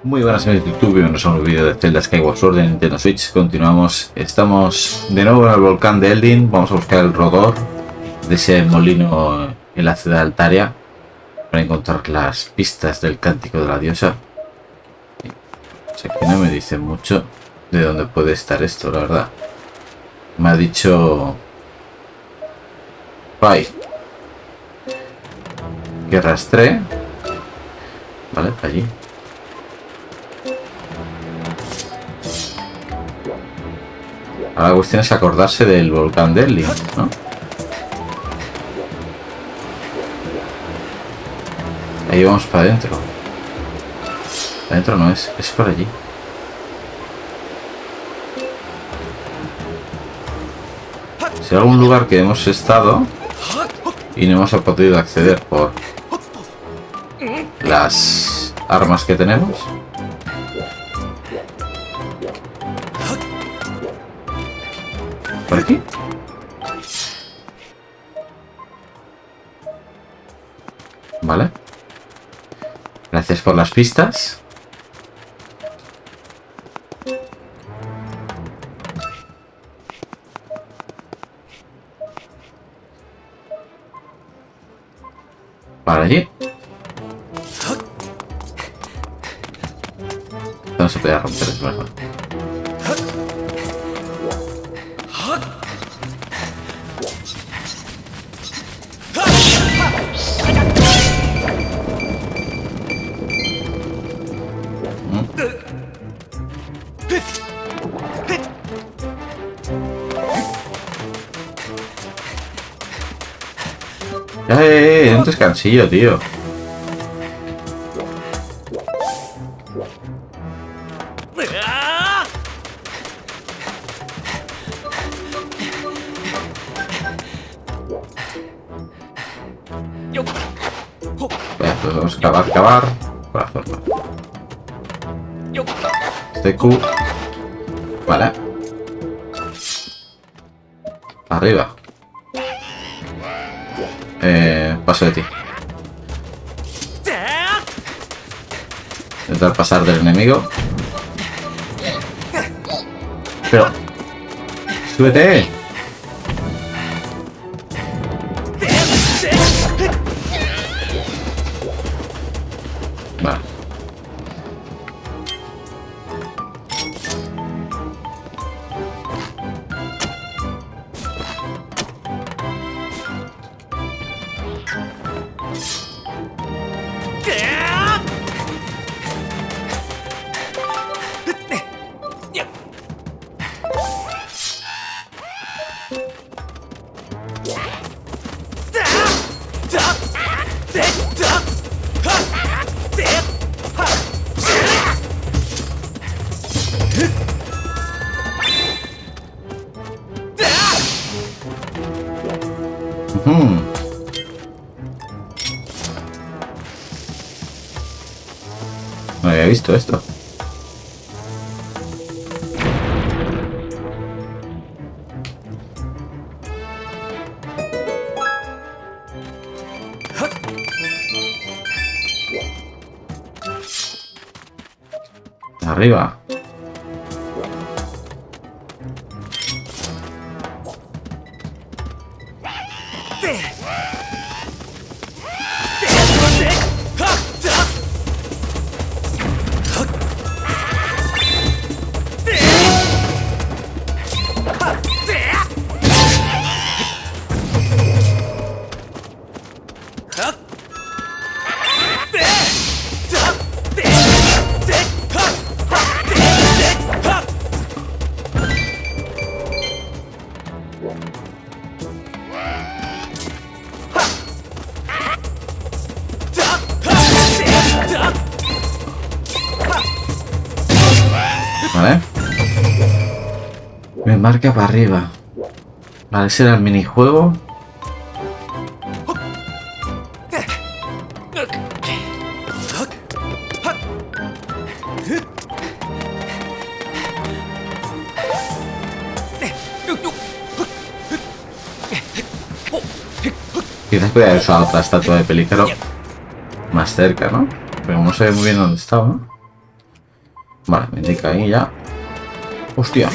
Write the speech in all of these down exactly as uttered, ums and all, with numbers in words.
Muy buenas amigos de YouTube, bienvenidos a un nuevo vídeo de Zelda Skyward Sword de Nintendo Switch. Continuamos, estamos de nuevo en el volcán de Eldin. Vamos a buscar el rodor de ese molino en la ciudad de Altaria para encontrar las pistas del cántico de la diosa. O sea, que no me dice mucho de dónde puede estar esto, la verdad. Me ha dicho Pai que rastré, vale, allí. Ahora la cuestión es acordarse del volcán de Eldin, ¿no? Ahí vamos para adentro. Adentro no es, es por allí. Si hay algún lugar que hemos estado y no hemos podido acceder por las armas que tenemos. ¿Por aquí? Vale. Gracias por las pistas. Para allí. No se puede romper, es verdad. ¡Eh! Un descansillo, tío. Vale, pues vamos a acabar, acabar. Por la forma. Este Q. Vale. Arriba. Eh, paso de ti. Intentar pasar del enemigo. Pero... ¡súbete! Vale. Hmm. No había visto esto. Arriba. Vale. Me marca para arriba. Vale, ese era el minijuego. Quizás podría haber usado otra estatua de pelícano más cerca, ¿no? Pero no sé muy bien dónde estaba, ¿no? Vale, me indica ahí ya. Hostia.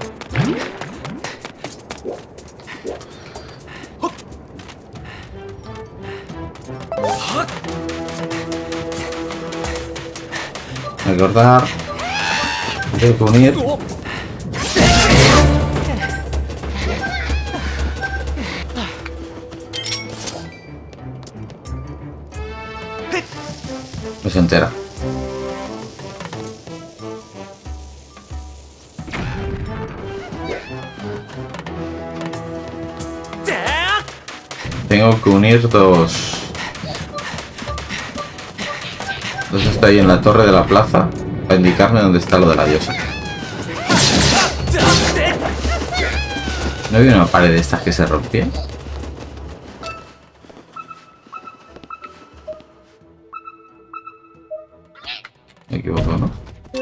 Recordar. Tengo que unir. No se entera. Tengo que unir dos. Dos está ahí en la torre de la plaza para indicarme dónde está lo de la diosa. ¿No había una pared de estas que se rompía? Me equivoco, ¿no?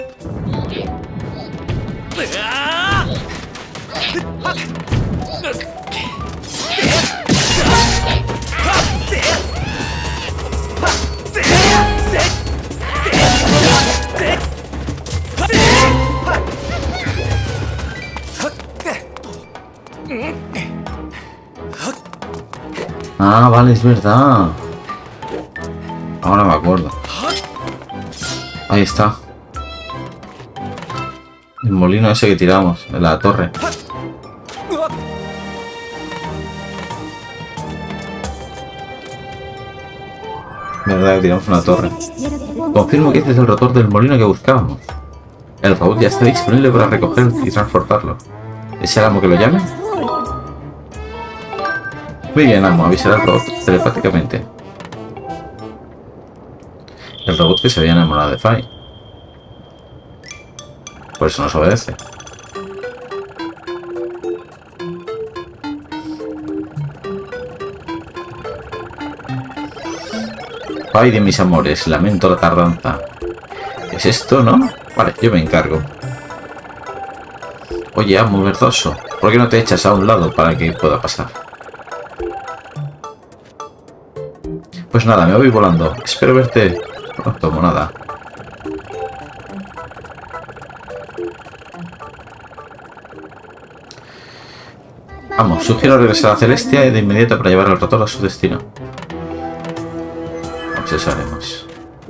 Ah, vale, es verdad. Ahora me acuerdo. Ahí está. El molino ese que tiramos en la torre. Verdad que tiramos una torre. Confirmo que este es el rotor del molino que buscábamos. El robot ya está disponible para recoger y transportarlo. ¿Es el amo que lo llame? Muy bien, amo, avisar al robot telepáticamente. El robot que se había enamorado de Fai. Por eso nos obedece. Fai de mis amores, lamento la tardanza. ¿Qué es esto, no? Vale, yo me encargo. Oye, amo verdoso, ¿por qué no te echas a un lado para que pueda pasar? Pues nada, me voy volando. Espero verte pronto, monada. Vamos, sugiero regresar a Celestia y de inmediato para llevar al rotor a su destino. Pues eso haremos.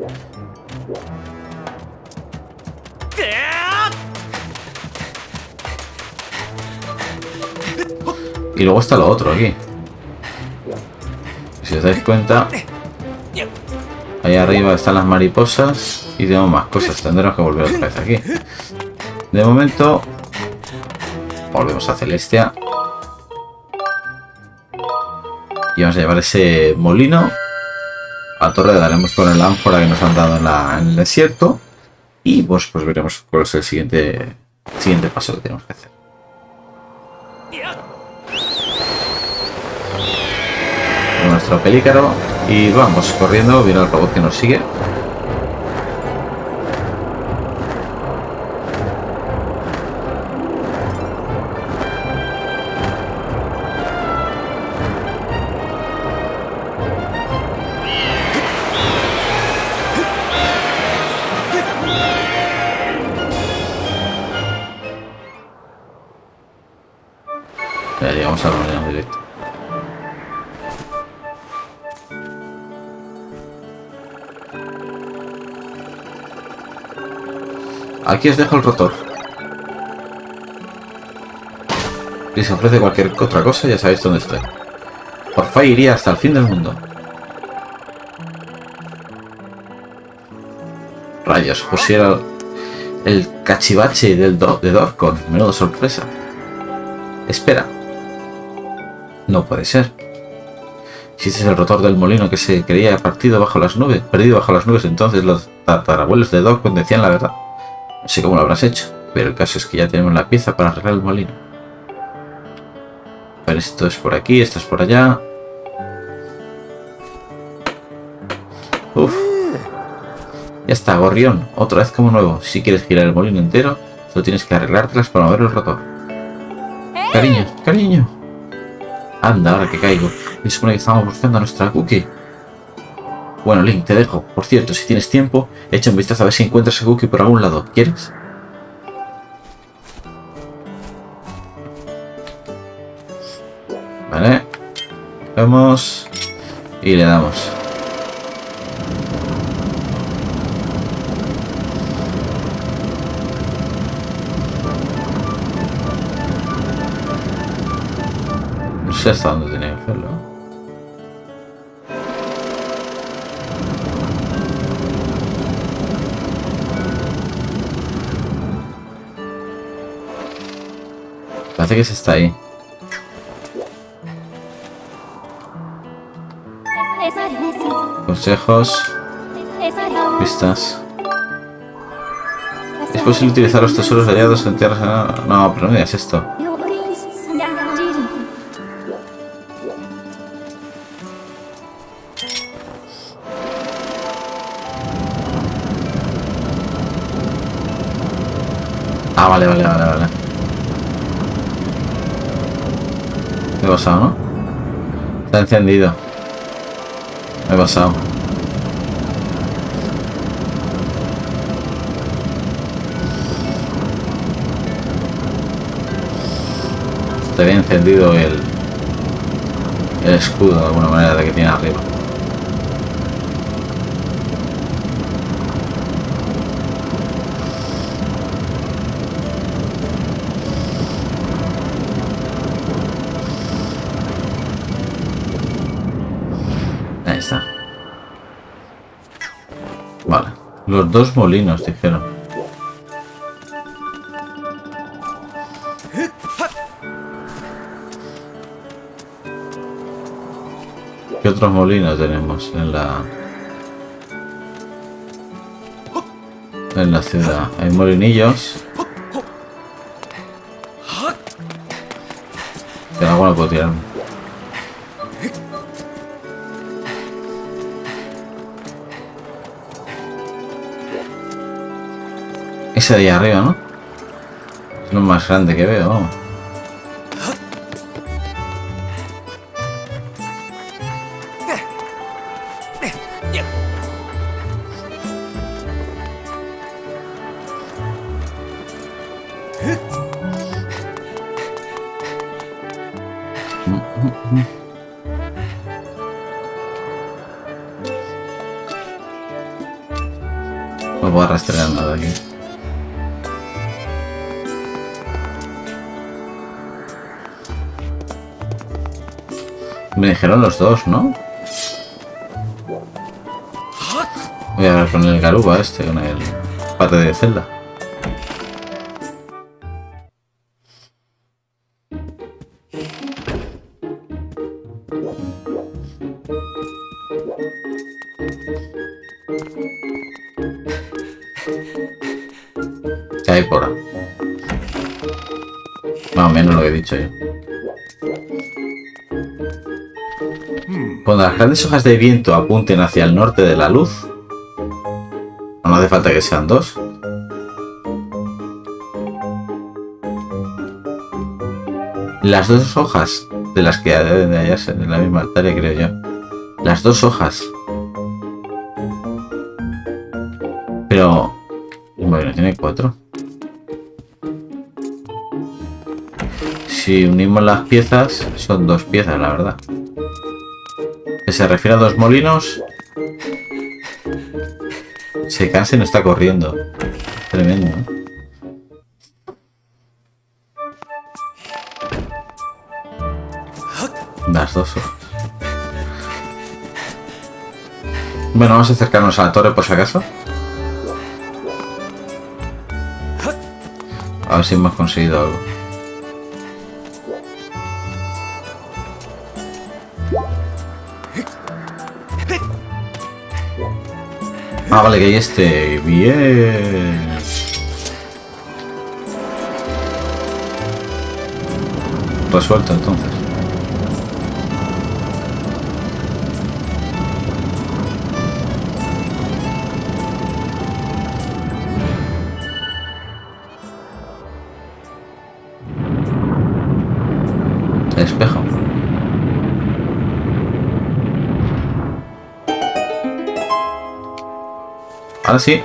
Y luego está lo otro aquí. Si os dais cuenta, ahí arriba están las mariposas y tenemos más cosas. Tendremos que volver otra vez aquí. De momento, volvemos a Celestia. Y vamos a llevar ese molino. A torre daremos con el ánfora que nos han dado en, la, en el desierto. Y pues, pues veremos cuál es el siguiente, siguiente paso que tenemos que hacer. Nuestro pelícaro y vamos corriendo. Viene el robot que nos sigue. Ya llegamos a la reunión directa. Aquí os dejo el rotor. Si se ofrece cualquier otra cosa, ya sabéis dónde estoy. Por Fai iría hasta el fin del mundo. Rayos, pusiera el, el cachivache del do, de Dorcon. Menudo sorpresa. Espera. No puede ser. Si este es el rotor del molino que se creía partido bajo las nubes, perdido bajo las nubes, entonces los tatarabuelos de Dorcon decían la verdad. No sé cómo lo habrás hecho, pero el caso es que ya tenemos la pieza para arreglar el molino. Pero esto es por aquí, esto es por allá. Uf. Ya está, gorrión. Otra vez como nuevo. Si quieres girar el molino entero, solo tienes que arreglártelas para mover el rotor. Cariño, cariño. Anda, ahora que caigo. Me supone que estamos buscando a nuestra Cookie. Bueno, Link, te dejo. Por cierto, si tienes tiempo, echa un vistazo a ver si encuentras a Cookie por algún lado. ¿Quieres? Vale. Vamos. Y le damos. No sé hasta dónde tenía que hacerlo. Parece que se está ahí. Consejos. Pistas. Es posible utilizar los tesoros hallados en tierras... No, pero no digas esto. Ah, vale, vale, vale, vale. Me he pasado, ¿no? Está encendido. Me he pasado. Está bien encendido el, el escudo de alguna manera de que tiene arriba. Ahí está. Vale. Los dos molinos, dijeron. ¿Qué otros molinos tenemos en la... en la ciudad? Hay molinillos. De agua no puedo tirar. Ese de ahí arriba, ¿no? Es lo más grande que veo, vamos. No puedo rastrear nada aquí. Me dijeron los dos, ¿no? Voy a hablar con el Garuba este, con el pate de Zelda. ¿Qué hay por ahí? Más o menos lo que he dicho yo. Cuando las grandes hojas de viento apunten hacia el norte de la luz, no hace falta que sean dos. Las dos hojas de las que deben de hallarse en la misma altaria, creo yo. Las dos hojas. Pero... bueno, tiene cuatro. Si unimos las piezas, son dos piezas, la verdad. Que se refiere a dos molinos. Se cansa y no está corriendo. Tremendo. Las dos hojas. Bueno, vamos a acercarnos a la torre por si acaso. A ver si hemos conseguido algo. Ah, vale, que hay este. Bien. Resuelto entonces. Espejo. Ahora sí.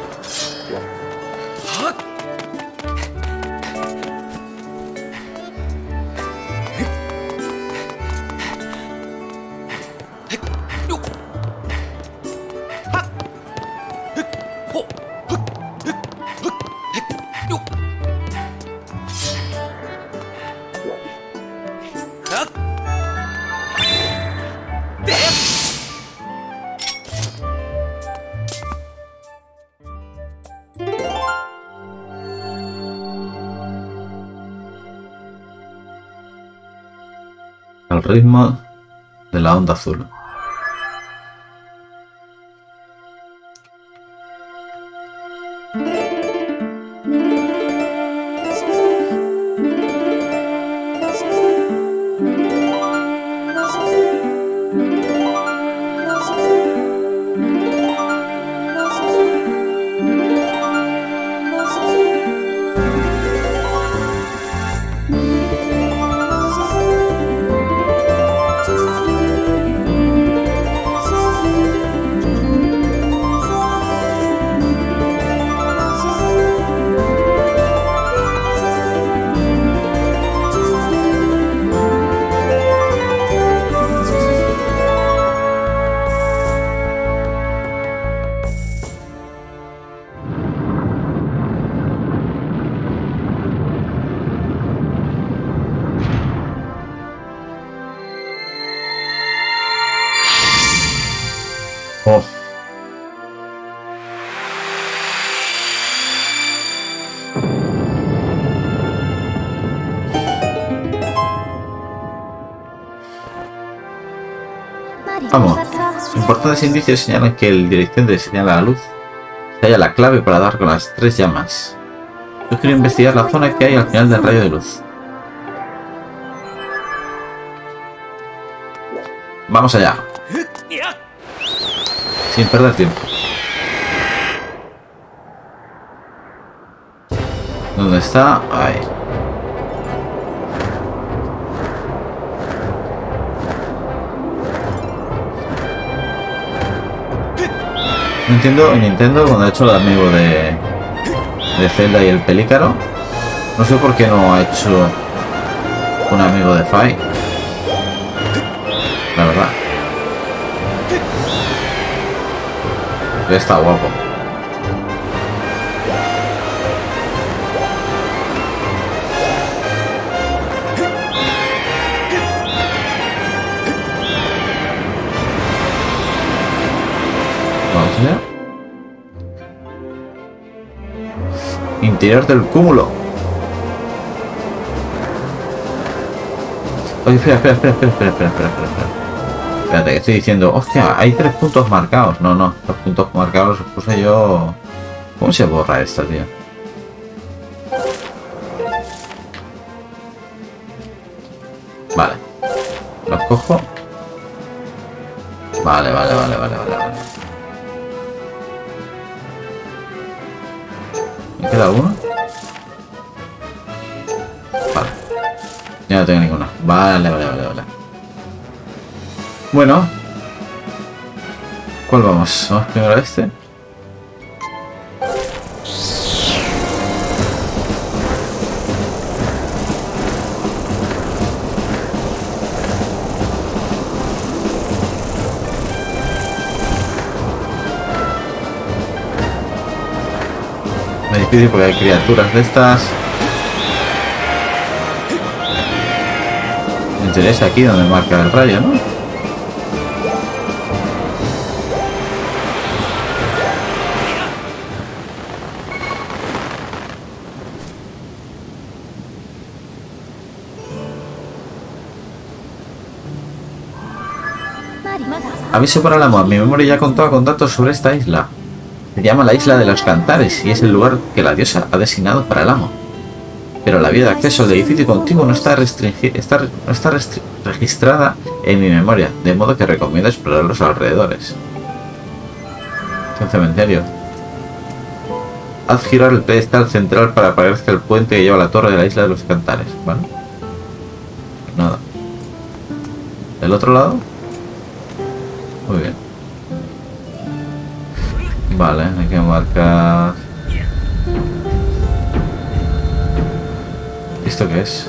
Al ritmo de la onda azul. Oh. Vamos. Importantes indicios señalan que el dirección de señal a la luz se halla la clave para dar con las tres llamas. Yo quiero investigar la zona que hay al final del rayo de luz. Vamos allá. Sin perder tiempo. ¿Dónde está? Ahí. No entiendo Nintendo cuando ha hecho el amigo de, de Zelda y el Pelícaro. No sé por qué no ha hecho un amigo de Fai. La verdad. Está guapo. Vamos allá. Interior del cúmulo. Oye, espera, espera, espera, espera, espera, espera, espera, espera. Espérate, que estoy diciendo, hostia, hay tres puntos marcados. No, no, los puntos marcados los puse yo. ¿Cómo se borra esta, tío? Vale. Los cojo. Vale, vale, vale, vale, vale, vale. ¿Me queda alguno? Vale. Ya no tengo ninguno. Vale, vale, vale, vale. Bueno. ¿Cuál vamos? ¿Vamos primero a este? Es difícil porque hay criaturas de estas. Me interesa aquí donde marca el rayo, ¿no? Aviso para el amo. Mi memoria ya contaba con datos sobre esta isla. Se llama la Isla de los Cantares y es el lugar que la diosa ha designado para el amo. Pero la vía de acceso al edificio contiguo no está, está, no está registrada en mi memoria, de modo que recomiendo explorar los alrededores. Es un cementerio. Haz girar el pedestal central para aparecer el puente que lleva a la torre de la Isla de los Cantares. ¿Vale? Nada. ¿Del otro lado? Muy bien. Vale, hay que marcar... ¿Esto qué es?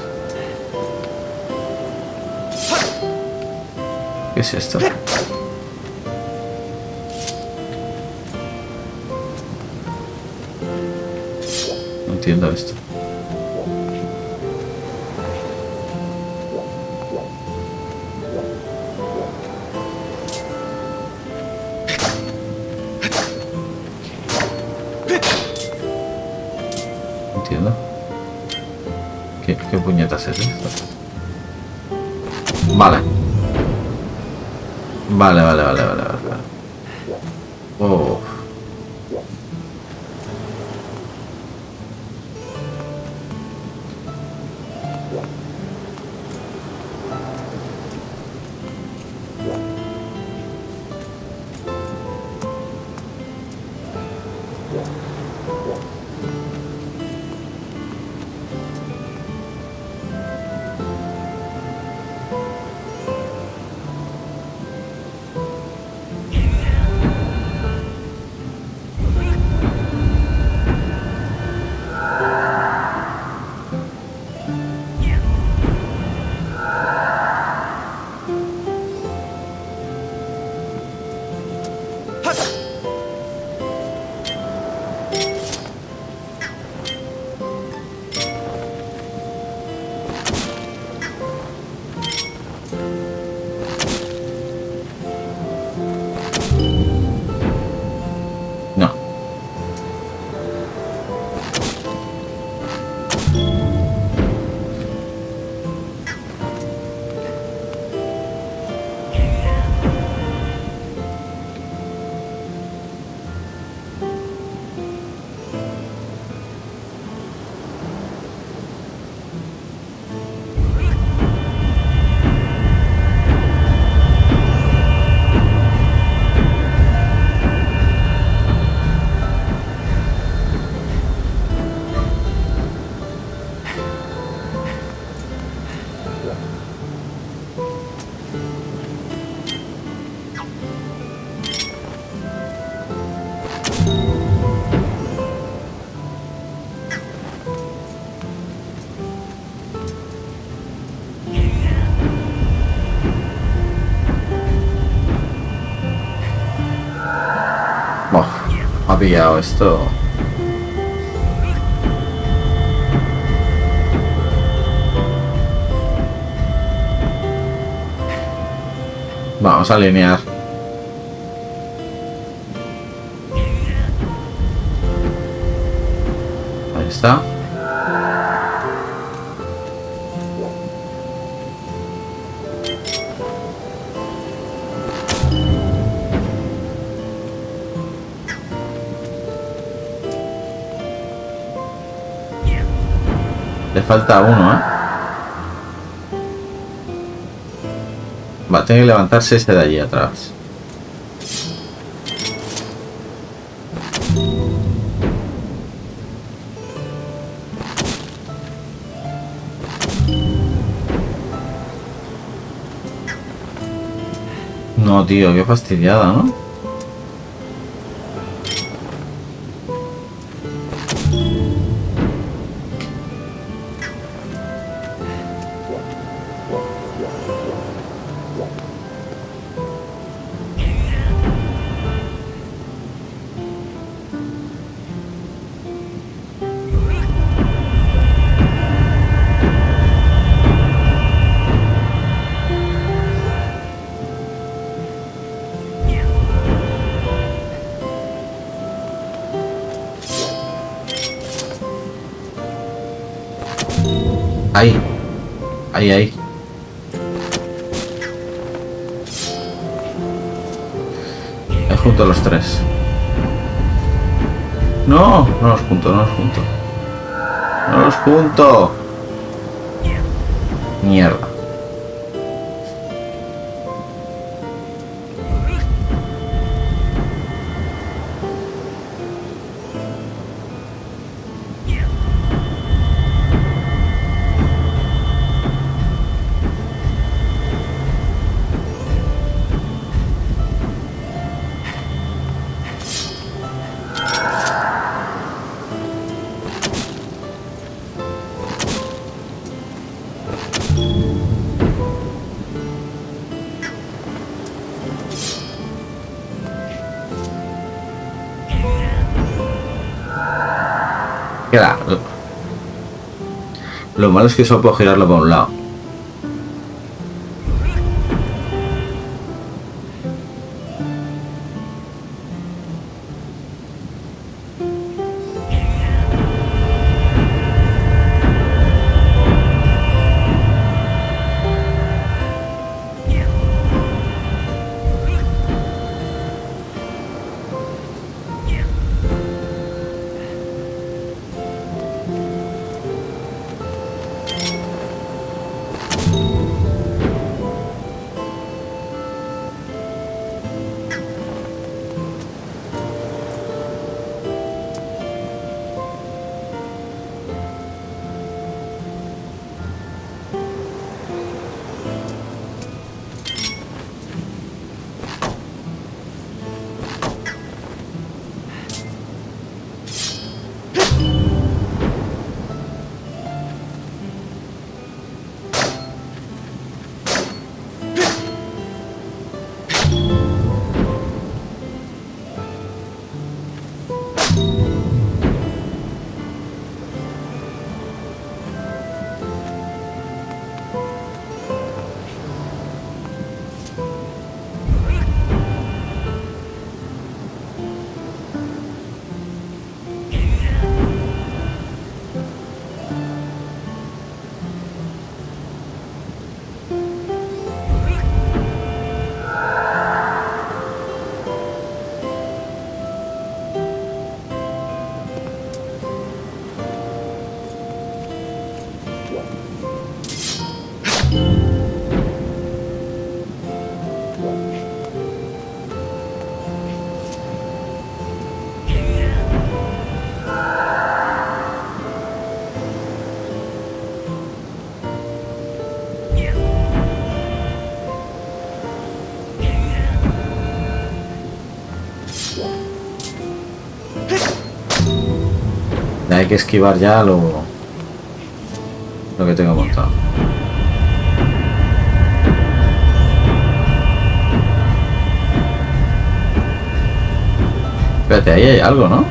¿Qué es esto? No entiendo esto. No entiendo. ¿Qué, qué puñetas es esto? Vale. Vale, vale, vale, vale, vale. Oh. No. Oh, ha pillado esto. Vamos a alinear. Ahí está. Le falta uno, ¿eh? Va, tiene que levantarse ese de allí atrás. No, tío, qué fastidiada, ¿no? Ahí. Ahí, ahí. Ahí junto a los tres. No, no los junto, no los junto. No los junto. Mierda. Era, lo, lo malo es que solo puedo girarlo por un lado. Hay que esquivar ya lo, lo que tengo montado. Espérate, ahí hay algo, ¿no?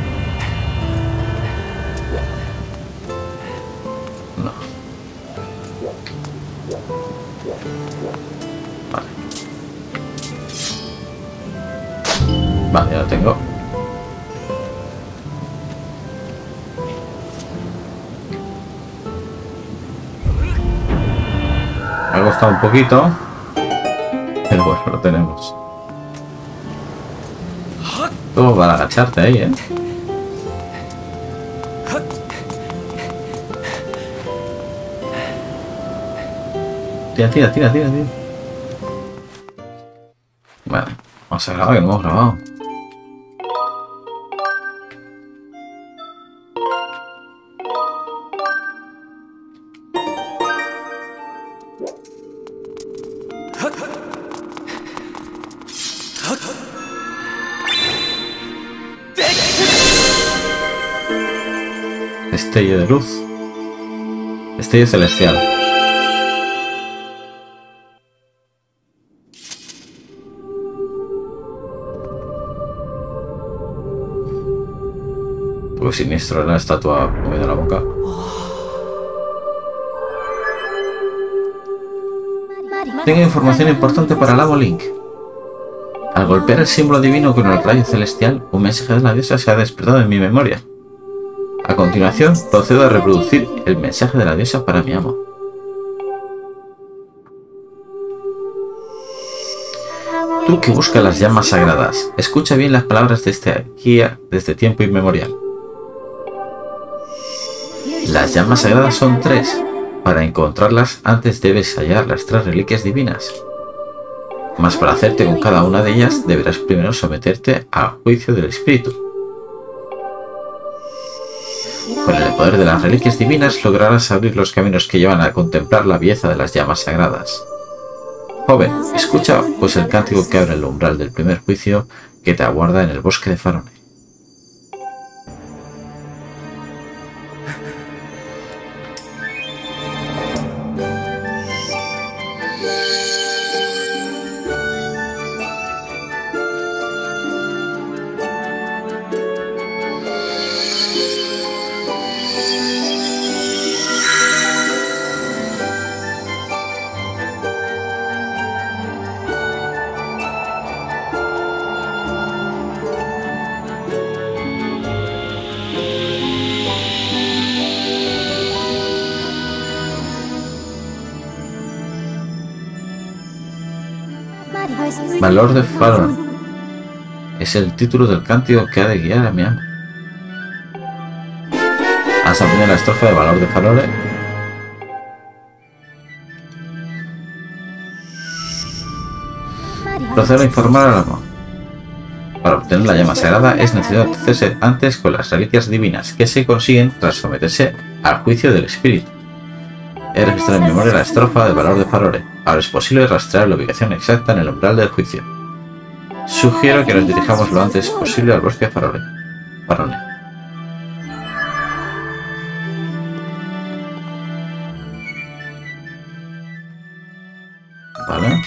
No. Vale. Vale, ya lo tengo. Me ha costado un poquito, pero bueno, lo tenemos. Todo para agacharte ahí, ¿eh? Tira, tira, tira, tira, tira. Vale, vamos a grabar, que no hemos grabado. Destello de luz. Destello celestial. Un poco siniestro, la estatua moviendo la boca. Tengo información importante para Lavo Link. Al golpear el símbolo divino con el rayo celestial, un mensaje de la diosa se ha despertado en mi memoria. A continuación, procedo a reproducir el mensaje de la diosa para mi amo. Tú que buscas las llamas sagradas, escucha bien las palabras de esta guía desde tiempo inmemorial. Las llamas sagradas son tres. Para encontrarlas, antes debes hallar las tres reliquias divinas. Mas para hacerte con cada una de ellas, deberás primero someterte al juicio del espíritu. Con el poder de las reliquias divinas lograrás abrir los caminos que llevan a contemplar la belleza de las llamas sagradas. Joven, escucha pues el cántico que abre el umbral del primer juicio que te aguarda en el bosque de Farone. Valor de Farore. Es el título del cántico que ha de guiar a mi amo. Has aprendido la estrofa de Valor de Farore. Procedo a informar al amo. Para obtener la llama sagrada es necesario hacerse antes con las reliquias divinas que se consiguen tras someterse al juicio del espíritu. He registrado en memoria la estrofa del Valor de Farore. Ahora es posible rastrear la ubicación exacta en el umbral del juicio. Sugiero que nos dirijamos lo antes posible al bosque de Farore. Farone. Vale.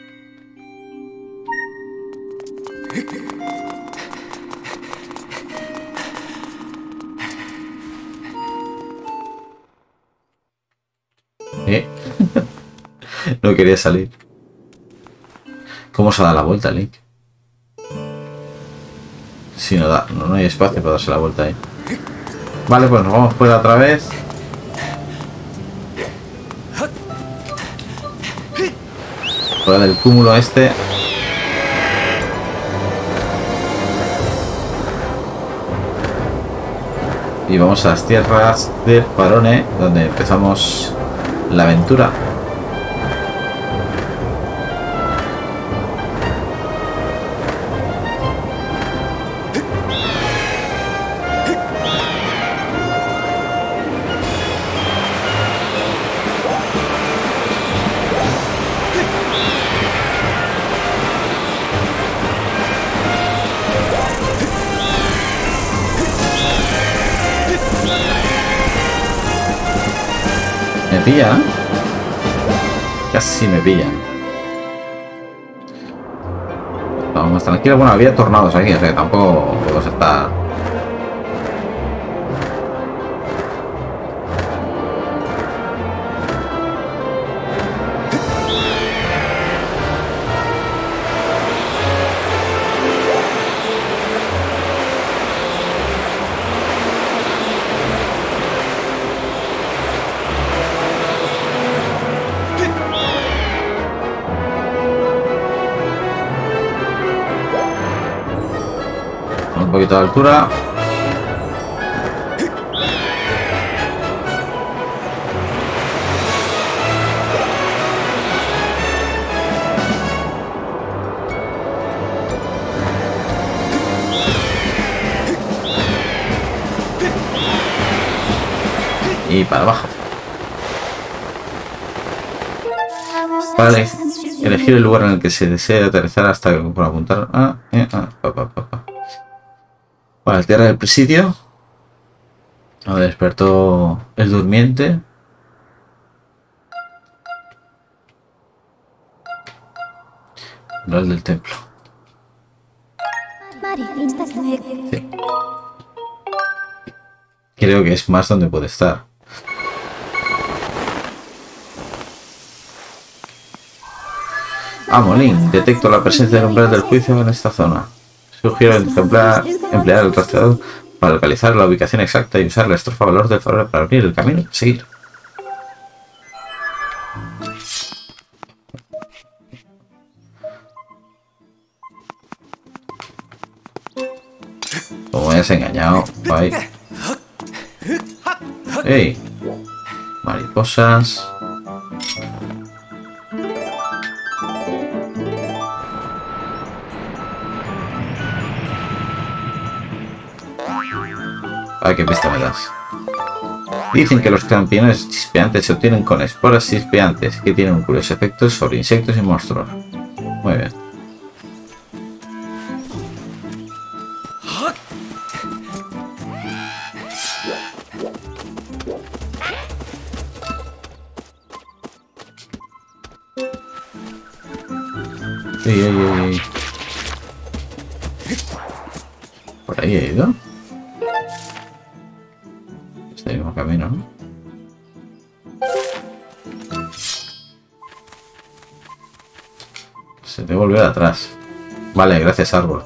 ¿Eh? No quería salir. ¿Cómo se da la vuelta, Link? Si no da, no, no hay espacio para darse la vuelta ahí. Vale, pues nos vamos fuera otra vez. Fuera del cúmulo este. Y vamos a las tierras de Farone, donde empezamos la aventura. Me pillan. Casi me pillan. Vamos más tranquilo. Bueno, había tornados aquí, o sea que tampoco puedo estar. Un poquito de altura. Y para abajo. Para elegir el lugar en el que se desee aterrizar hasta que por apuntar. Ah, eh, ah, pa, pa, pa, pa. Para la tierra del presidio. Ahora despertó el durmiente. El del templo. Sí. Creo que es más donde puede estar. Ah, Molín, detecto la presencia del umbral del juicio en esta zona. Sugiero emplear, emplear el rastreador para localizar la ubicación exacta y usar la estrofa Valor de Farore para abrir el camino y seguir. Como me has engañado, bye. ¡Ey! Mariposas. Ah, qué pista me das. Dicen que los campeones chispeantes se obtienen con esporas chispeantes que tienen un curioso efecto sobre insectos y monstruos. Muy bien. Ey, ey, ey. Por ahí he ido. Este mismo camino, ¿no? Se te volvió atrás. Vale, gracias, árbol.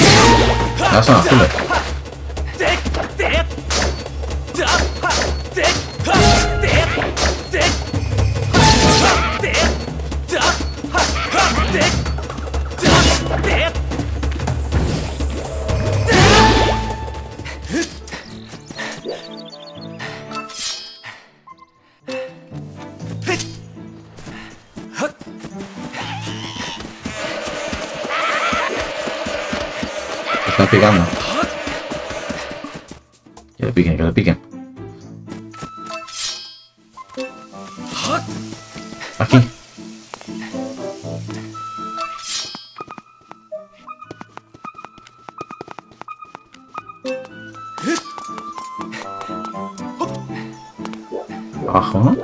Ah, son azules. Están picando. Que le piquen, que le piquen. Aquí. Abajo, ¿no?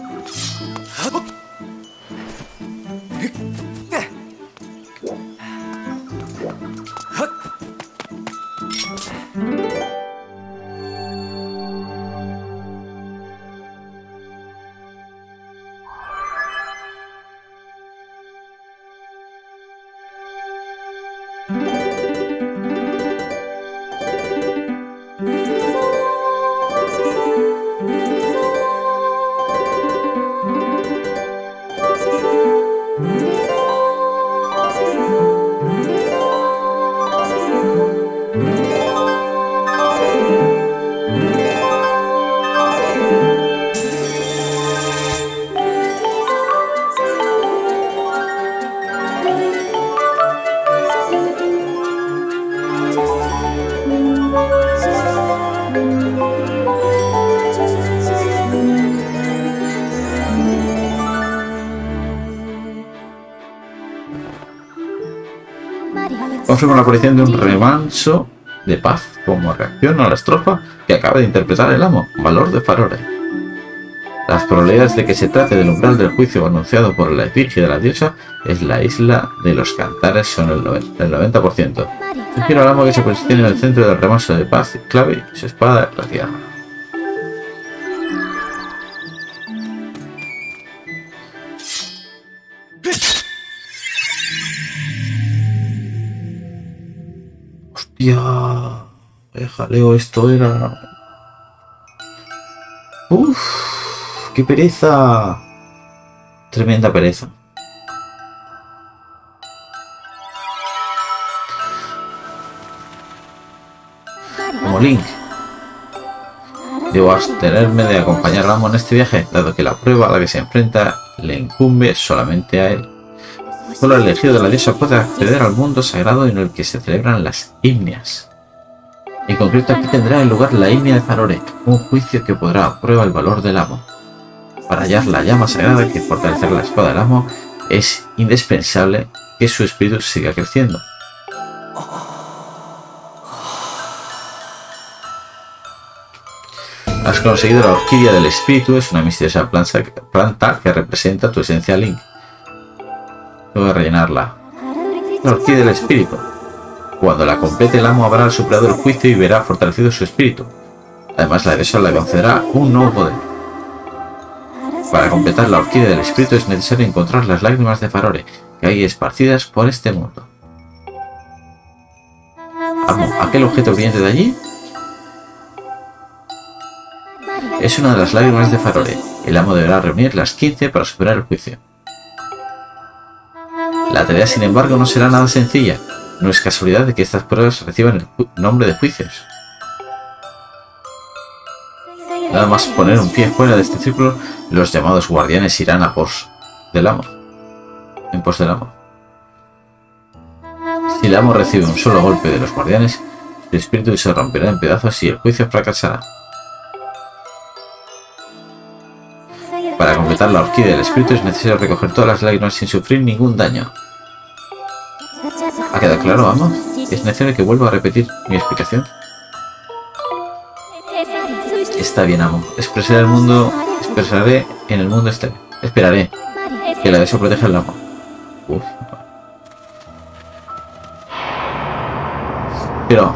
Confirma la aparición de un remanso de paz como reacción a la estrofa que acaba de interpretar el amo, Valor de Farore. Las probabilidades de que se trate del umbral del juicio anunciado por la efigie de la diosa es la isla de los cantares son el noventa por ciento. Sugiero al amo que se posicione en el centro del remanso de paz y clave su espada en la tierra. Hostia, eh, jaleo, esto era... Uff, qué pereza. Tremenda pereza. Como Link, debo abstenerme de acompañar al amo en este viaje, dado que la prueba a la que se enfrenta le incumbe solamente a él. Solo el elegido de la diosa puede acceder al mundo sagrado en el que se celebran las Ígneas. En concreto, aquí tendrá lugar la Ígnea de Farore, un juicio que pondrá a prueba el valor del amo. Para hallar la llama sagrada que fortalecerá la espada del amo, es indispensable que su espíritu siga creciendo. Has conseguido la orquídea del espíritu, es una misteriosa planta que representa tu esencia Link. Tengo que rellenarla. La orquídea del espíritu. Cuando la complete, el amo habrá superado el juicio y verá fortalecido su espíritu. Además, la diosa le concederá un nuevo poder. Para completar la orquídea del espíritu es necesario encontrar las lágrimas de Farore, que hay esparcidas por este mundo. Amo, ¿aquel objeto brillante de allí? Es una de las lágrimas de Farore. El amo deberá reunir las quince para superar el juicio. La tarea, sin embargo, no será nada sencilla. No es casualidad de que estas pruebas reciban el nombre de juicios. Nada más poner un pie fuera de este círculo, los llamados guardianes irán a pos del amo. En pos del amo. Si el amo recibe un solo golpe de los guardianes, su espíritu se romperá en pedazos y el juicio fracasará. Para completar la orquídea del espíritu es necesario recoger todas las lágrimas sin sufrir ningún daño. ¿Ha quedado claro, amo? ¿Es necesario que vuelva a repetir mi explicación? Está bien, amo. Expresaré el mundo... Expresaré en el mundo este... Esperaré que la diosa proteja el amo. Uf. Pero...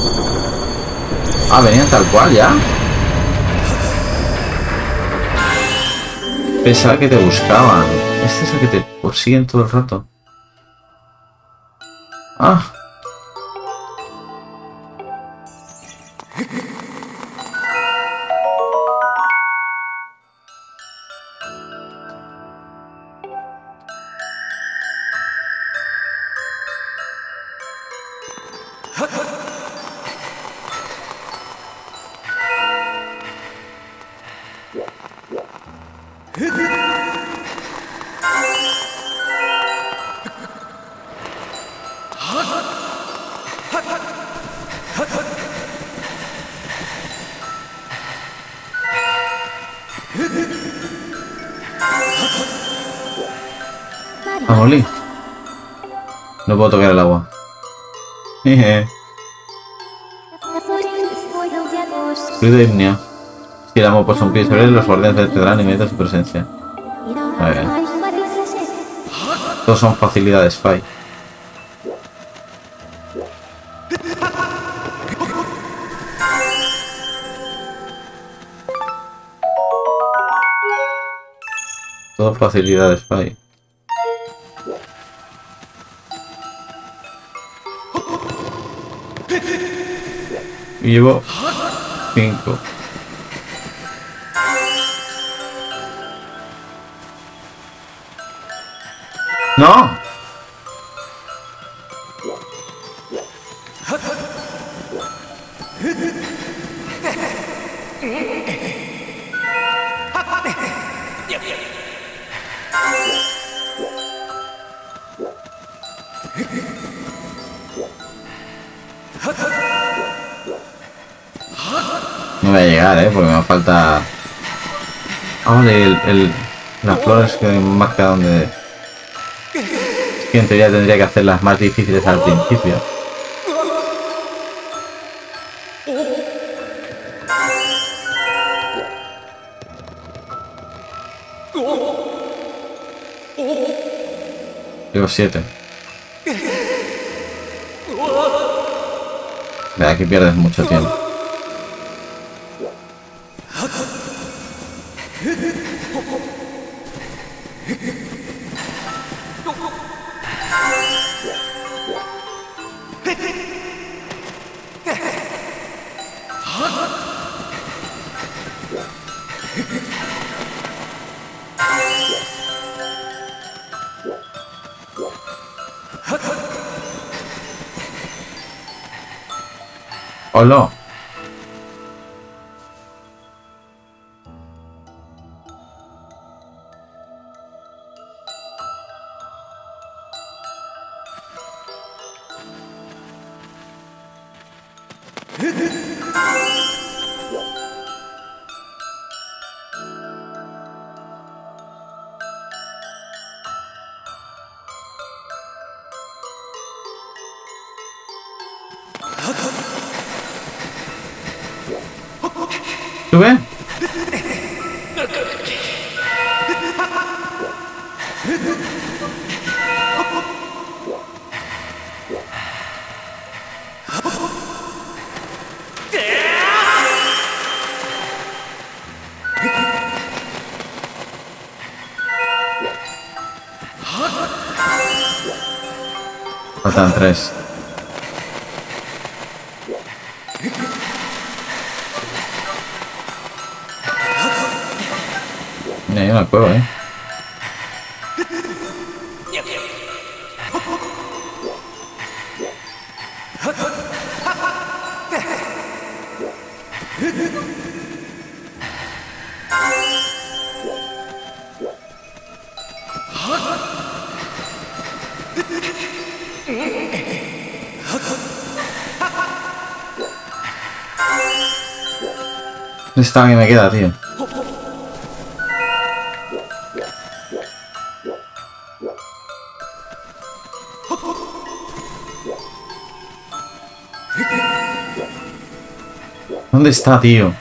Ah, venían tal cual ya. Pensaba que te buscaban. Este es el que te persiguen todo el rato. Ah. A Molly. No puedo tocar el agua. Fluido himneo. Si el amor puso un pie sobre él, los guardianes tendrán inmediata su presencia. A ver. Todos son facilidades, Fai. Todo facilidades, Fai. Y llevo cinco. ¡No! No voy a llegar, eh, porque me falta... Ah, vale, el, el, las flores que me marca donde... Es que en teoría tendría que hacer las más difíciles al principio. Llevo siete. De aquí pierdes mucho tiempo. Hola. ¿Sube? Faltan tres. Mira, hay una cueva, eh. ¿Dónde está que me queda, tío? ¿Dónde está, tío?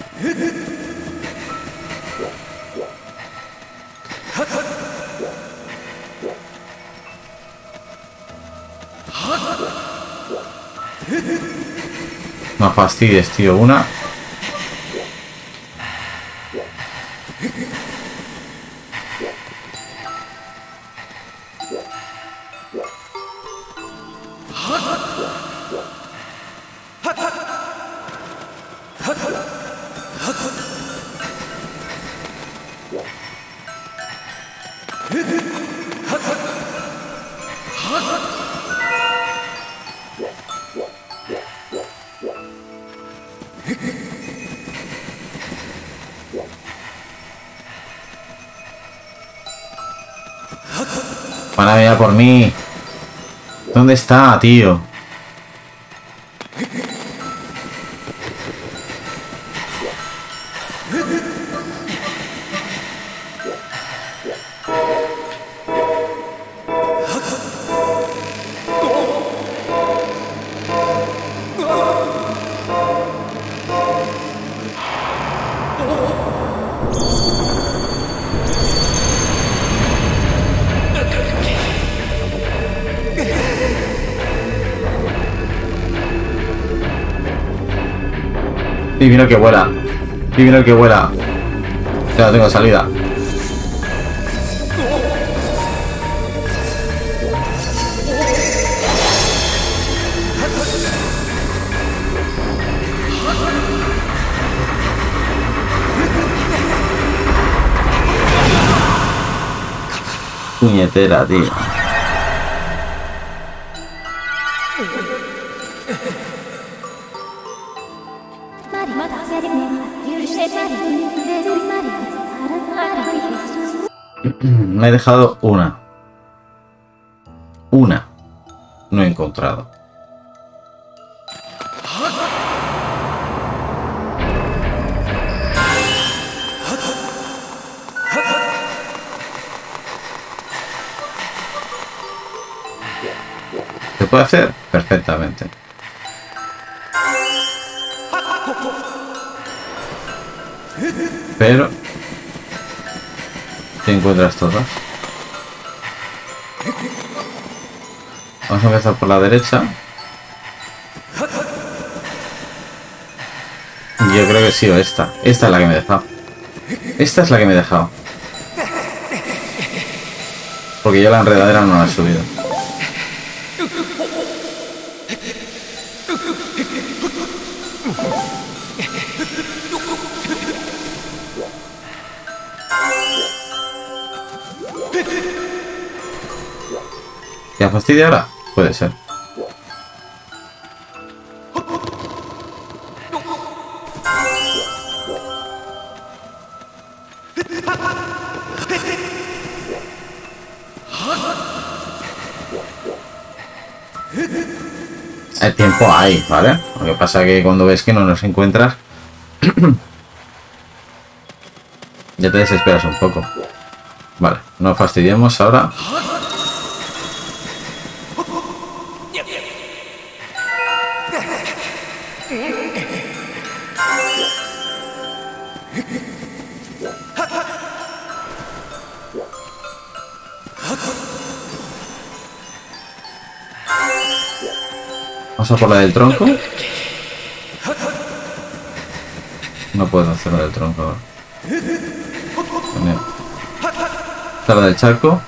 No fastidies, tío. Una. Van a venir por mí. ¿Dónde está, tío? Divino el que vuela. Divino el que vuela. Ya no tengo salida. Puñetera, tío. Me he dejado una. Una. No he encontrado. ¿Se puede hacer? Perfectamente. Pero te encuentras todas. Vamos a empezar por la derecha. Yo creo que sí, o esta. Esta es la que me he dejado. Esta es la que me he dejado. Porque yo la enredadera no la he subido. ¿Te fastidia ahora? Puede ser. El tiempo hay, ¿vale? Lo que pasa es que cuando ves que no nos encuentras ya te desesperas un poco. Vale, no fastidiemos ahora. Vamos a por la del tronco. No puedo hacer la del tronco ahora. Genial. Esta la del charco.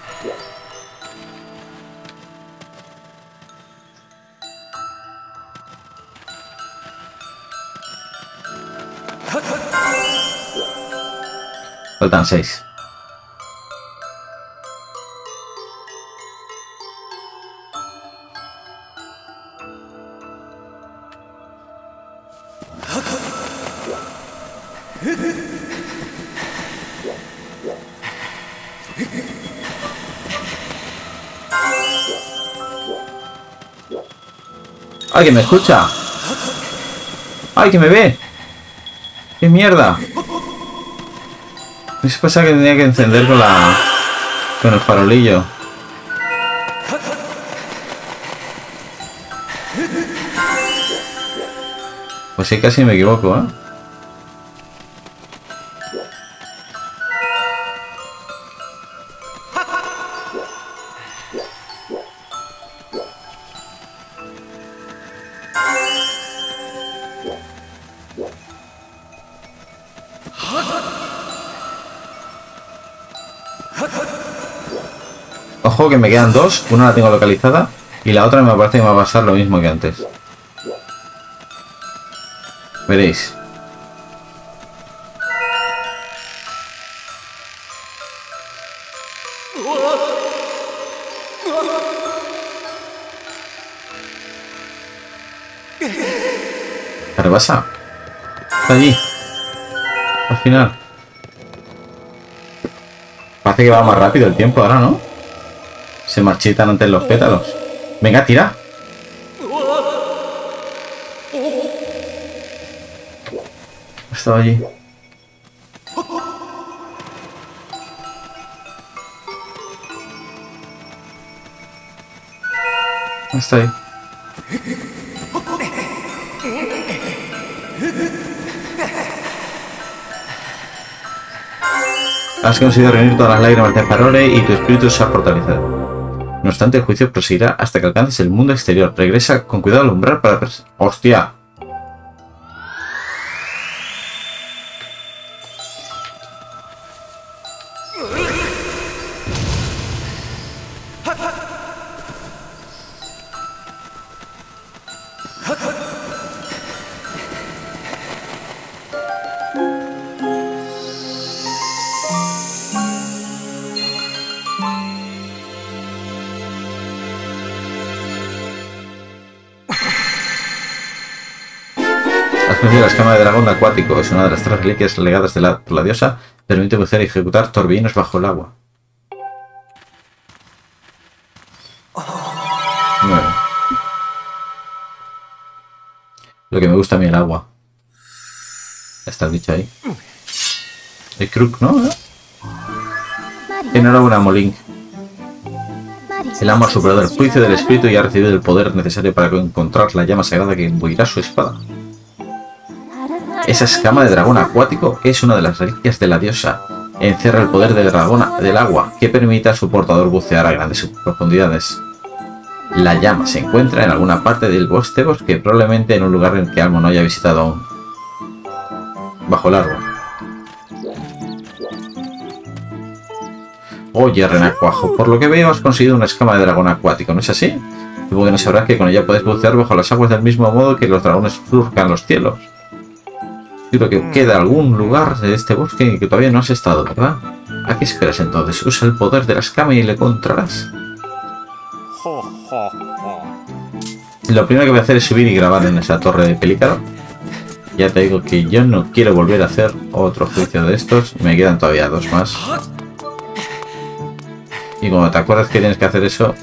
Faltan seis. ¡Ay, que me escucha! ¡Ay, que me ve! ¡Qué mierda! Es cosa que tenía que encender con la... con el farolillo. Pues sí, casi me equivoco, ¿eh? Ojo que me quedan dos, una la tengo localizada y la otra me parece que me va a pasar lo mismo que antes. Veréis. ¿Qué rebasa? Está allí. Al final. Parece que va más rápido el tiempo ahora, ¿no? Se marchitan ante los pétalos. Venga, tira. Estaba allí. Está ahí. Has conseguido reunir todas las lágrimas de Parole y tu espíritu se ha fortalecido. No obstante, el juicio proseguirá hasta que alcances el mundo exterior. Regresa con cuidado al umbral para... ¡Hostia! La escama de dragón acuático es una de las tres reliquias legadas de la, por la diosa. Permite bucear y ejecutar torbellinos bajo el agua. Bueno. Lo que me gusta a mí el agua. Está el bicho ahí. El Crook, ¿no? Enhorabuena, Molink. El amo ha superado el juicio del espíritu y ha recibido el poder necesario para encontrar la llama sagrada que imbuirá su espada. Esa escama de dragón acuático es una de las reliquias de la diosa. Encierra el poder del dragón del agua, que permite a su portador bucear a grandes profundidades. La llama se encuentra en alguna parte del bosque, bosque probablemente en un lugar en que Almo no haya visitado aún. Bajo el árbol. Oye, renacuajo, por lo que veo has conseguido una escama de dragón acuático, ¿no es así? Supongo que no sabrás que con ella puedes bucear bajo las aguas del mismo modo que los dragones surcan los cielos. Creo que queda algún lugar de este bosque en que todavía no has estado, ¿verdad? ¿A qué esperas entonces? Usa el poder de la escama y le encontrarás. Lo primero que voy a hacer es subir y grabar en esa torre de pelícaro. Ya te digo que yo no quiero volver a hacer otro juicio de estos. Me quedan todavía dos más. Y como te acuerdas que tienes que hacer eso,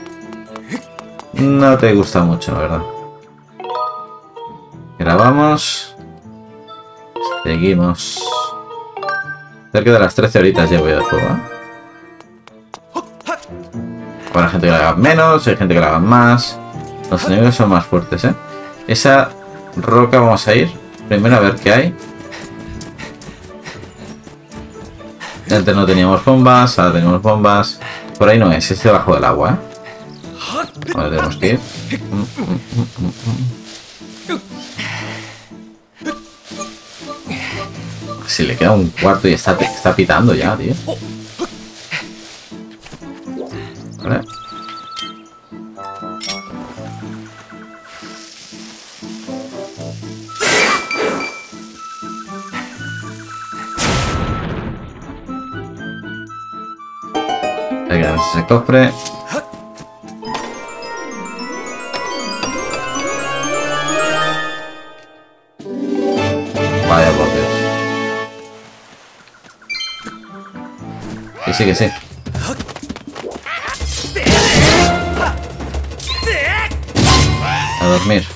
no te gusta mucho, la verdad. Grabamos. Seguimos. Cerca de las trece horitas llevo yo de juego, ¿eh? Habrá gente que lo haga menos, hay gente que lo haga más. Los enemigos son más fuertes, ¿eh? Esa roca vamos a ir. Primero a ver qué hay. Antes no teníamos bombas, ahora tenemos bombas. Por ahí no es, es debajo del agua, ¿eh? Ahora tenemos que ir. Si le queda un cuarto y está, está pitando ya, tío. Vale. Ahí quedamos ese cofre. Vaya por Dios. Que sí, que sí. A dormir.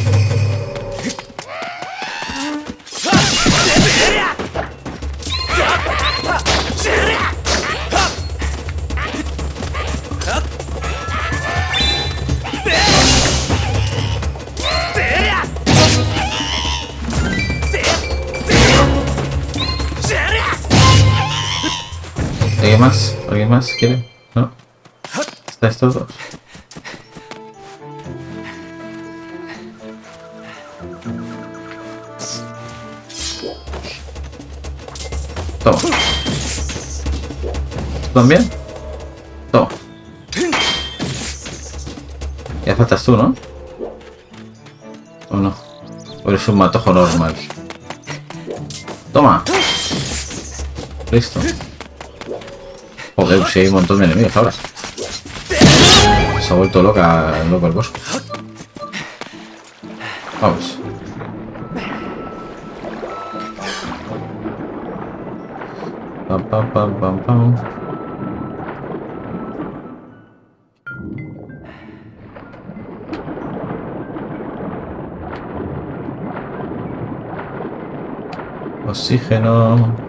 ¿Alguien más? ¿Alguien más quiere? ¿No? ¿Estáis todos? Toma. ¿También? Toma. Ya faltas tú, ¿no? ¿O no? O eres un matojo normal. Toma. Listo. Joder, si hay un montón de enemigos ahora. Se ha vuelto loca, loco el bosque. Vamos. Pam, pam, pam, pam, pam. Oxígeno.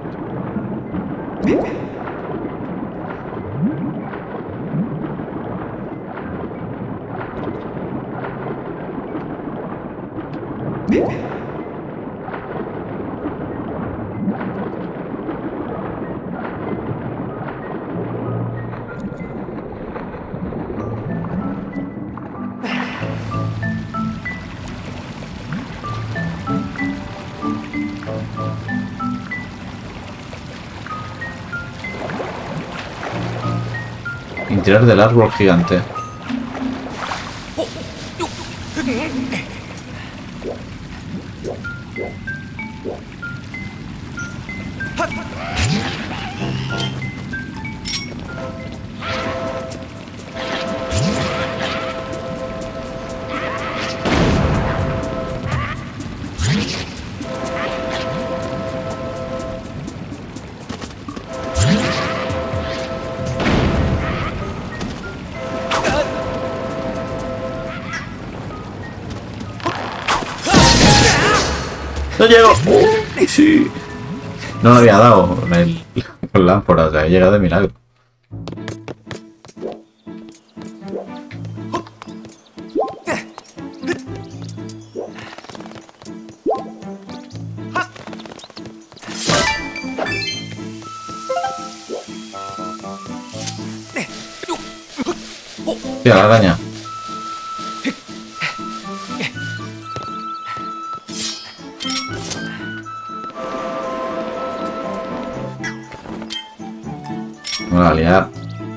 Interior del árbol gigante. ¡No llego! Uh, sí. No lo había dado con el con la ánfora, o sea, he llegado de milagro. Tía, la araña. Me voy a liar.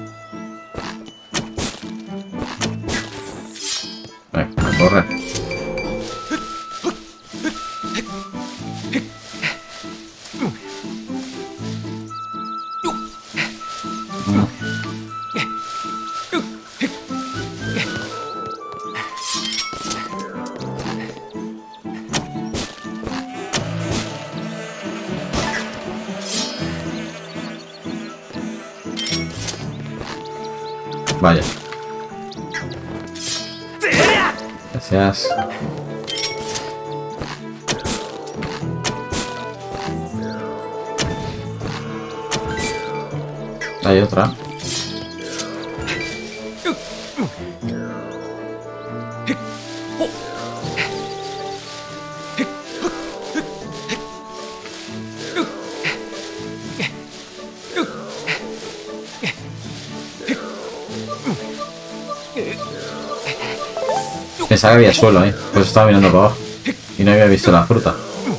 Venga, corre. Vaya. Gracias. Hay otra. Pensaba que había suelo, eh. Pues estaba mirando para abajo. Y no había visto la fruta.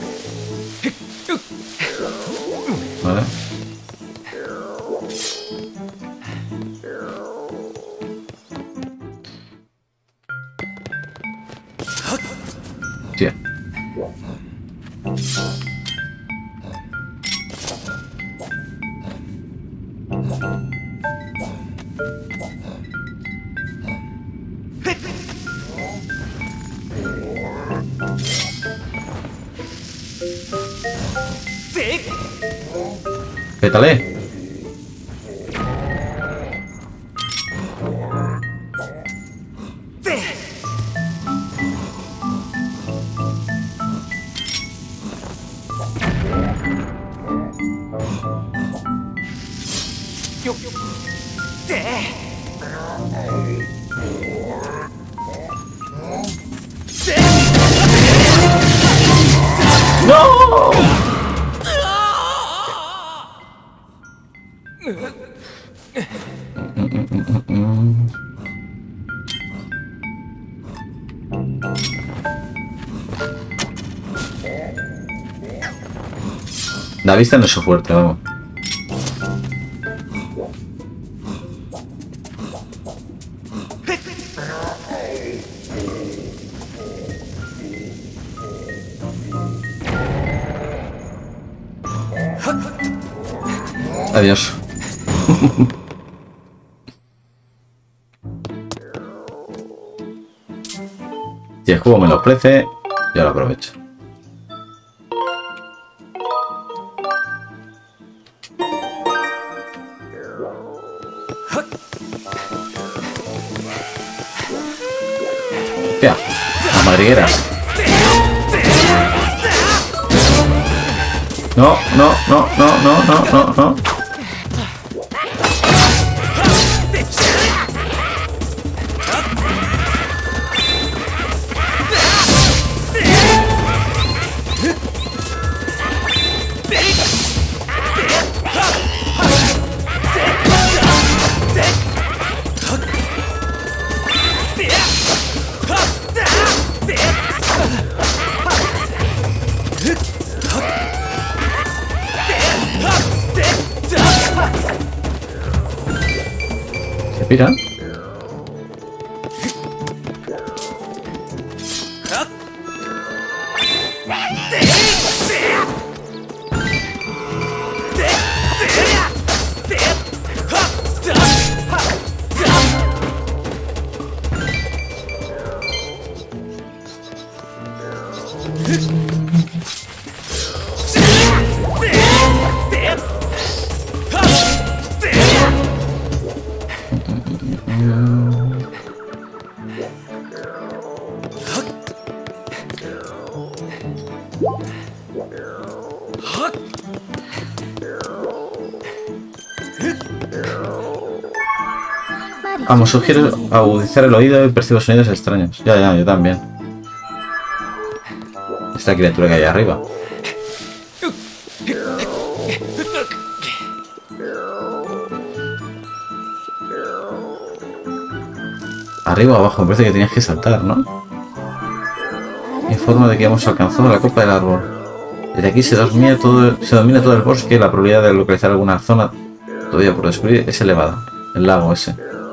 Vale. Sí. Pétale. ¡No! La vista no es su fuerte, vamos. Adiós. Si el juego me lo ofrece, yo lo aprovecho. Hostia, las madrigueras. No, no, no, no, no, no, no, no. Mira. Vamos, sugiero agudizar el oído y percibo sonidos extraños. Ya, ya, yo también. Esta criatura que hay arriba. Arriba o abajo, me parece que tenías que saltar, ¿no? Informa de que hemos alcanzado la copa del árbol. Desde aquí se domina todo, se domina todo el bosque. La probabilidad de localizar alguna zona todavía por descubrir es elevada. El lago ese.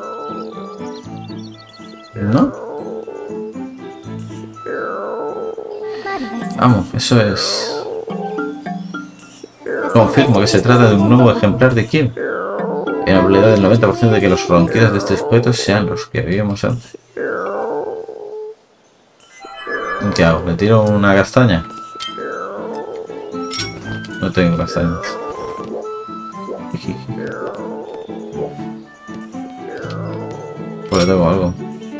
¿No? Vamos, eso es... Confirmo que se trata de un nuevo ejemplar de Kim. Hay una probabilidad del noventa por ciento de que los ronquidos de estos objetos sean los que vimos antes. ¿Qué hago? ¿Le tiro una castaña? No tengo castañas. Pues le tengo algo.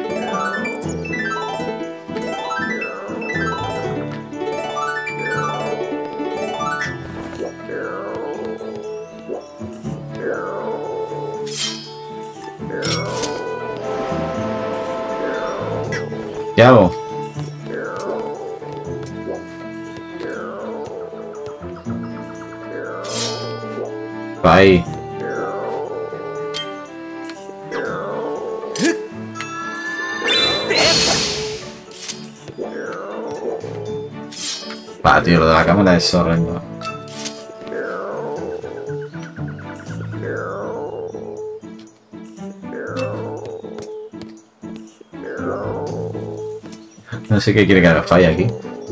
¿Qué hago? Ahí. Va, tío, lo de la cámara es horrendo. No sé qué quiere que haga falla aquí.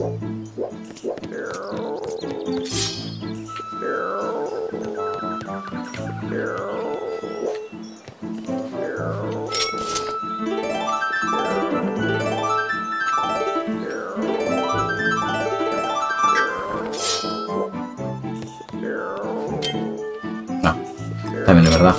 No, también es verdad.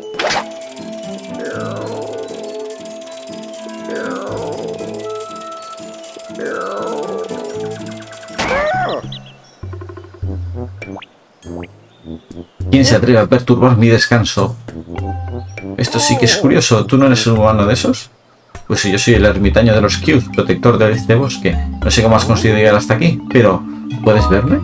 ¿Quién se atreve a perturbar mi descanso? Esto sí que es curioso. ¿Tú no eres un humano de esos? Pues si yo soy el ermitaño de los Qs, protector de este bosque. No sé cómo has conseguido llegar hasta aquí, pero ¿puedes verme?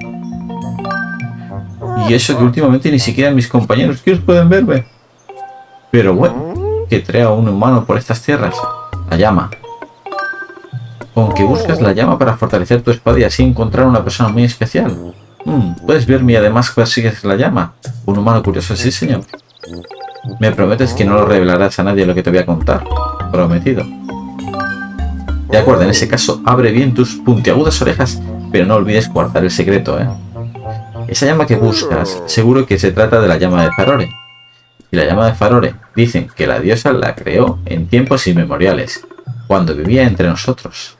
Y eso que últimamente ni siquiera mis compañeros Qs pueden verme. Pero bueno, que trae a un humano por estas tierras. La llama. Con que buscas la llama para fortalecer tu espada y así encontrar a una persona muy especial. Hmm, puedes verme y además persigues la llama. Un humano curioso, sí señor. Me prometes que no lo revelarás a nadie lo que te voy a contar. Prometido. De acuerdo, en ese caso abre bien tus puntiagudas orejas, pero no olvides guardar el secreto, ¿eh? Esa llama que buscas, seguro que se trata de la llama de Farore. Y la llama de Farore, dicen que la diosa la creó en tiempos inmemoriales, cuando vivía entre nosotros.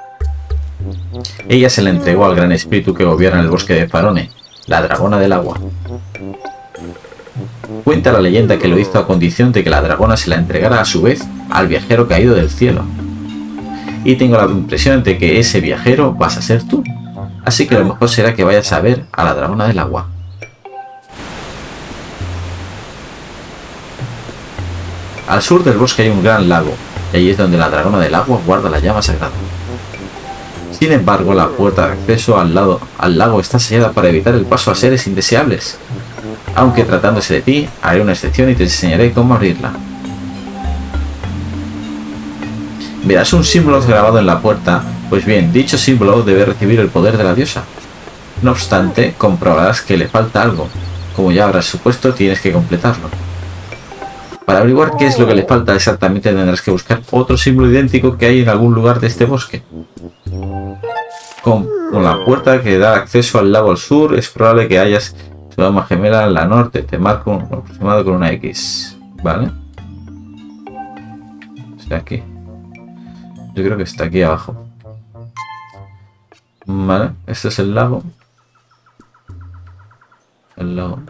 Ella se la entregó al gran espíritu que gobierna el bosque de Farone, la dragona del agua. Cuenta la leyenda que lo hizo a condición de que la dragona se la entregara a su vez al viajero caído del cielo. Y tengo la impresión de que ese viajero vas a ser tú. Así que lo mejor será que vayas a ver a la dragona del agua. Al sur del bosque hay un gran lago, y allí es donde la dragona del agua guarda la llama sagrada. Sin embargo, la puerta de acceso al, lado, al lago está sellada para evitar el paso a seres indeseables. Aunque tratándose de ti, haré una excepción y te enseñaré cómo abrirla. Verás un símbolo grabado en la puerta, pues bien, dicho símbolo debe recibir el poder de la diosa. No obstante, comprobarás que le falta algo. Como ya habrás supuesto, tienes que completarlo. Para averiguar qué es lo que le falta exactamente tendrás que buscar otro símbolo idéntico que hay en algún lugar de este bosque. Con la puerta que da acceso al lago al sur, es probable que hayas su alma gemela en la norte. Te marco un aproximado con una X. ¿Vale? Está aquí. Yo creo que está aquí abajo. Vale, este es el lago. El lago.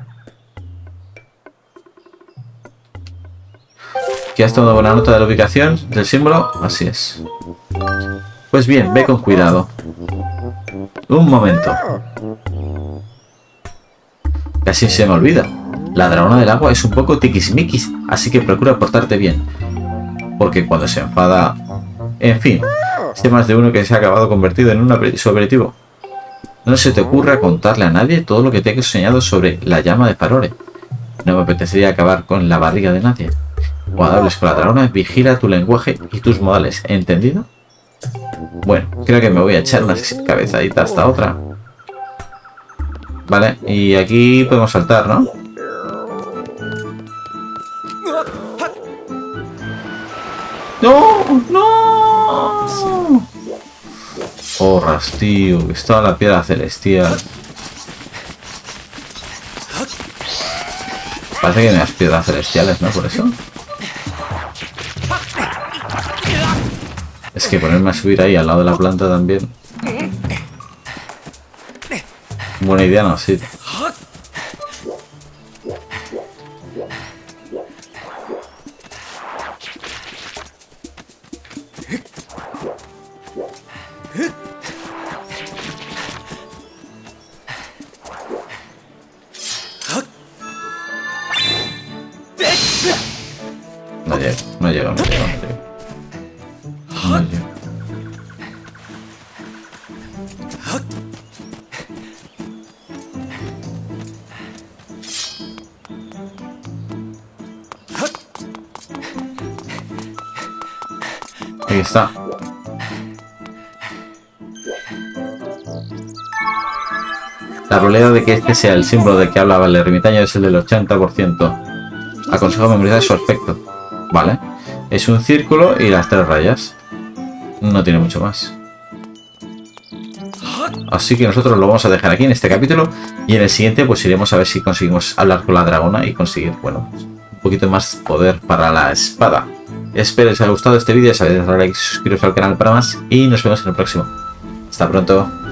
¿Que has tomado buena nota de la ubicación del símbolo? Así es. Pues bien, ve con cuidado. Un momento. Casi se me olvida. La dragona del agua es un poco tiquismiquis, así que procura portarte bien. Porque cuando se enfada... En fin, sé más de uno que se ha acabado convertido en un su aperitivo. No se te ocurra contarle a nadie todo lo que te he enseñado sobre la llama de Farore. No me apetecería acabar con la barriga de nadie. Cuando hables con la dragona, vigila tu lenguaje y tus modales, ¿entendido? Bueno, creo que me voy a echar una cabezadita hasta otra. Vale, y aquí podemos saltar, ¿no? ¡No! ¡No! Porras, tío, que estaba la piedra celestial. Parece que no hay piedras celestiales, ¿no? Por eso. Es que ponerme a subir ahí al lado de la planta también. Buena idea, no, sí. No llego, no llego, no llego, no llego. No llego. Ahí está. La probabilidad de que este sea el símbolo del que hablaba el ermitaño es el del ochenta por ciento. Aconsejo memorizar su aspecto. Vale. Es un círculo y las tres rayas. No tiene mucho más. Así que nosotros lo vamos a dejar aquí en este capítulo. Y en el siguiente pues iremos a ver si conseguimos hablar con la dragona y conseguir, bueno, un poquito más poder para la espada. Espero que os haya gustado este vídeo. Sabéis darle like y suscribiros al canal para más. Y nos vemos en el próximo. Hasta pronto.